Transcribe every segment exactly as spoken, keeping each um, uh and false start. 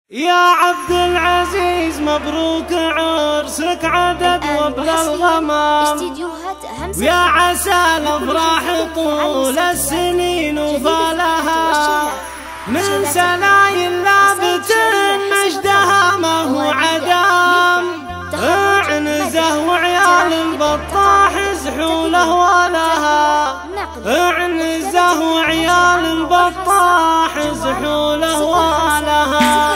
يا عبد العزيز مبروك عرسك عدد وابل الغمام، ويا عسى الافراح طول السنين وفالها، من سنايل لابت مجدها ما هو عدام، عنزه وعيال البطاح زحوله ولها، عنزه وعيال البطاح زحوله ولها،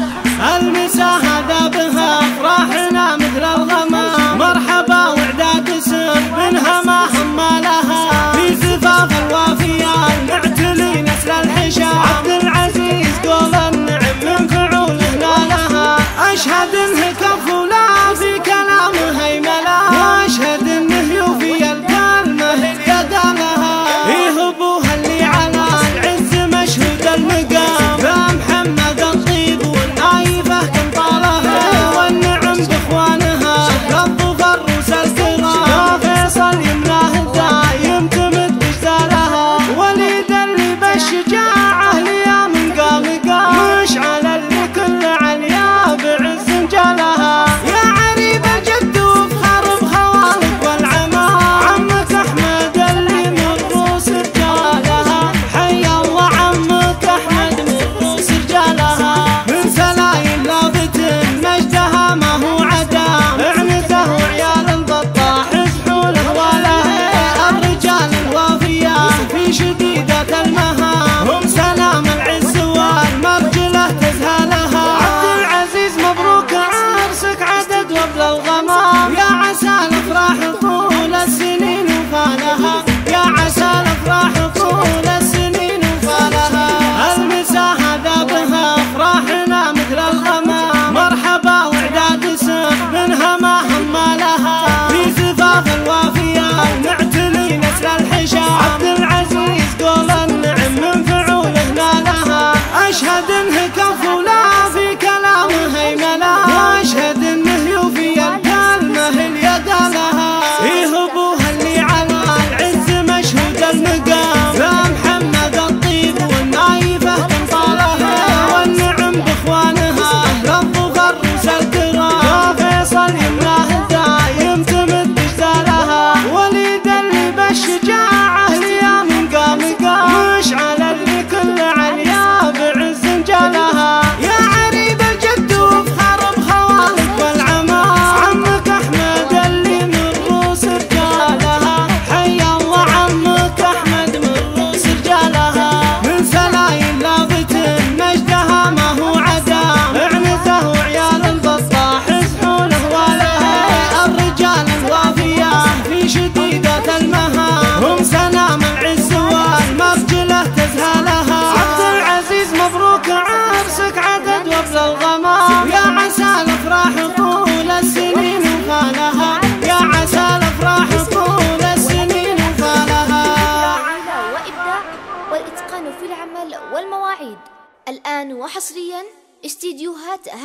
المسا هذا بها افراحنا مثل الغمام، مرحبا وعداد سر منها ما هم لها، في زفاف الوافيان نعتلي نسل الحشام، عبد العزيز قول النعم من فعوله نالها، اشهد انه كفولا في كلامه هيملا، واشهد انه يوفي الكلمه اليد لها، يهبوها اللي على العز مشهود المقام، فمحمد الطيب والنايفه كنطالها، والنعم باخوانها للظفر روس الكرام، يا فيصل يملاه الدايم تمد اجزالها، وليد اللي بالشجاعه ليا من قام قام، مشعل اللي كل عليا بعز جالها، يا عريب الجد وفخر بخوالك والعمام، عمك احمد اللي من روس رجالها، حي الله عمك احمد من روس رجالها، من سلايل لابت مجدها ما هو عدام، عنزه وعيال البطاح زحوله وله، الرجال الوافيان في شديدة المهام، هم سلام العز والمرجله تزهلها، عبد العزيز مبروك عرسك عدد وابل الغمام، يا عسى الافراح طول السنين وفالها، يا عسى الافراح طول السنين وفالها، المسا هذا بها افراحنا مثل الغمام، مرحبا وعداد سر منها ما هم لها، في زفاف الوافيان نعتلي نسل الحشام، عبد العزيز قول النعم من فعوله نالها، اشهد انه كفولا في كلامه هيملا، واشهد انه يوفي الكلمه اليد لها، يهبوها اللي على العز مشهود المقام، فمحمد الطيب والنايفه كنطالها، والنعم باخوانها للظفر روس الكرام، يا فيصل يملاه الدايم تمد اجزالها، وليد اللي بالشجاعه ليا من قام قام، مشعل اللي كل عليا بعز جالها، يا عريب الجد وفخر بخوالك والعمام، عمك احمد اللي من روس رجالها، حي الله عمك احمد من روس رجالها، من سلايل لابت مجدها ما هو عدام، عنزه وعيال البطاح زحوله ولها، الرجال الوافيان في شديدة المهام، هم سلام العز والمرجله تزهلها، عبد العزيز مبروك عرسك عدد وابل الغمام، يا عسى الافراح طول السنين وفالها، يا عسى الافراح طول السنين وفالها. وإبداع والإتقان في العمل والمواعيد، الآن وحصريا استديوهات